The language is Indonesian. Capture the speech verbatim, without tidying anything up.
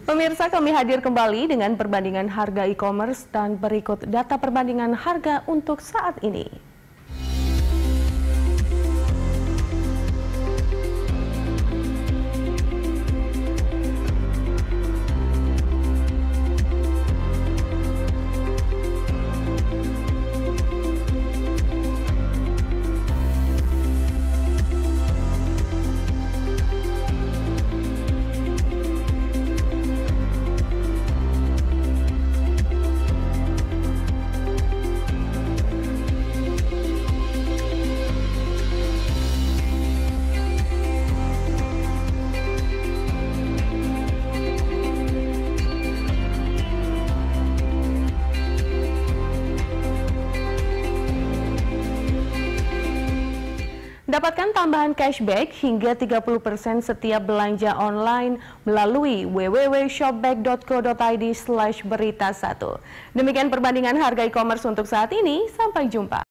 Pemirsa, kami hadir kembali dengan perbandingan harga e-commerce dan berikut data perbandingan harga untuk saat ini. Dapatkan tambahan cashback hingga tiga puluh persen setiap belanja online melalui w w w titik shopback titik co titik i d slash berita satu. Demikian perbandingan harga e-commerce untuk saat ini, sampai jumpa.